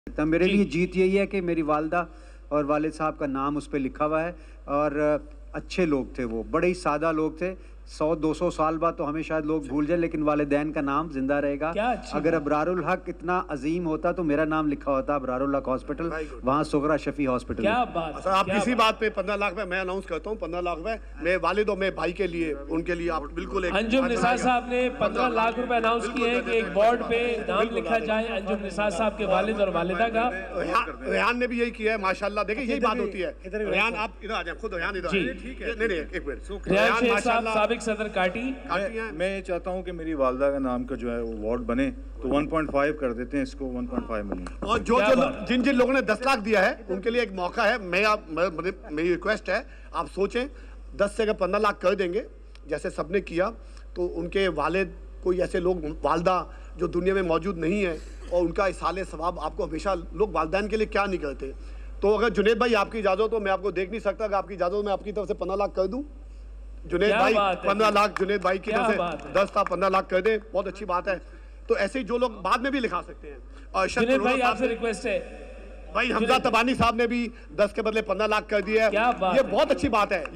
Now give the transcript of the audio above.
तो मेरे लिए जीत यही है कि मेरी वालदा और वालिद साहब का नाम उस पर लिखा हुआ है और अच्छे लोग थे, वो बड़े ही सादा लोग थे। 100-200 साल बाद तो हमें शायद लोग भूल जाए, लेकिन वालिदैन का नाम जिंदा रहेगा। अगर अबरारुल हक इतना अजीम होता तो मेरा नाम लिखा होता अबरारुल हक हॉस्पिटल, वहाँ सुगरा शफी हॉस्पिटल। क्या बात। अच्छा, आप किसी बात पे 15 लाख में मैं अनाउंस करता हूँ, 15 लाख में मेरे वालिद और मेरे भाई के लिए, उनके लिए आप बिल्कुल एक अंजुम निसार साहब ने 15 लाख रुपए अनाउंस किए हैं कि एक बोर्ड पे नाम लिखा जाए अंजुम निसार साहब के वालिद और वालिदा का। रेहान ने भी यही किया है माशाल्लाह। देखिए यही बात होती है। रेहान आप इधर आ जाए, खुद रेहान इधर नहीं एक मिनट। रेहान शेख साहब साबिक सदर काटी। मैं ये चाहता हूँ कि मेरी वालदा का नाम का जो है वो वार्ड बने, तो 1.5 कर देते हैं इसको, 1.5 मिलियन। और जिन जिन लोगों ने 10 लाख दिया है उनके लिए एक मौका है। मेरी रिक्वेस्ट है, आप सोचें 10 से अगर 15 लाख कर देंगे जैसे सबने किया, तो उनके वालिद कोई ऐसे लोग, वालदा जो दुनिया में मौजूद नहीं है, और उनका इसाले सवाब आपको हमेशा लोग वालदैन के लिए क्या नहीं करते। तो अगर जुनेद भाई आपकी इजाज़त हो तो मैं आपको देख नहीं सकता, अगर आपकी इजाज़त मैं आपकी तरफ से 15 लाख कर दूँ। जुनेद भाई 15 लाख जुनेद भाई की तरफ से 10 था, 15 लाख कर दे, बहुत अच्छी बात है। तो ऐसे ही जो लोग बाद में भी लिखा सकते हैं। और जुनेद भाई आपसे रिक्वेस्ट है, भाई हमजा तबानी साहब ने भी 10 के बदले 15 लाख कर दिया है, ये बहुत अच्छी बात है।